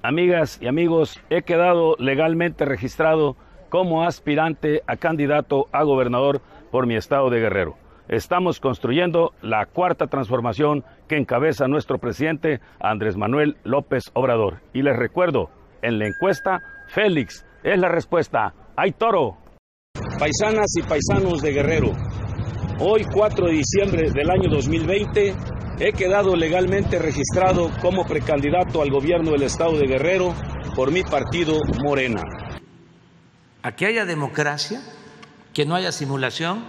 Amigas y amigos, he quedado legalmente registrado como aspirante a candidato a gobernador por mi estado de Guerrero. Estamos construyendo la cuarta transformación que encabeza nuestro presidente Andrés Manuel López Obrador. Y les recuerdo, en la encuesta, Félix es la respuesta. ¡Ay, toro! Paisanas y paisanos de Guerrero, hoy 4 de diciembre del año 2020, he quedado legalmente registrado como precandidato al gobierno del estado de Guerrero por mi partido Morena. A que haya democracia, que no haya simulación,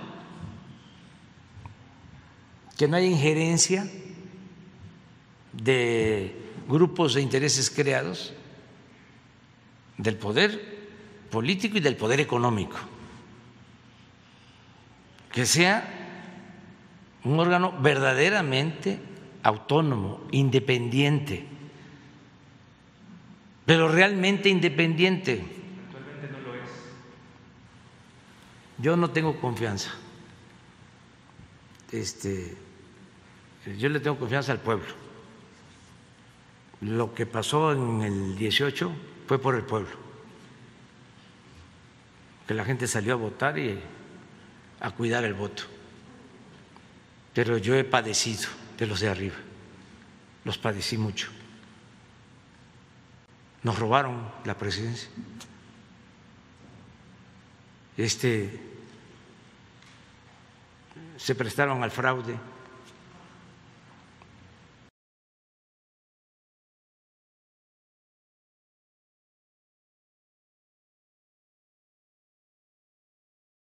que no haya injerencia de grupos de intereses creados, del poder político y del poder económico. Que sea un órgano verdaderamente autónomo, independiente, pero realmente independiente. Actualmente no lo es. Yo no tengo confianza. Yo le tengo confianza al pueblo. Lo que pasó en el 18 fue por el pueblo, que la gente salió a votar y a cuidar el voto. Pero yo he padecido de los de arriba, los padecí mucho. Nos robaron la presidencia. Se prestaron al fraude.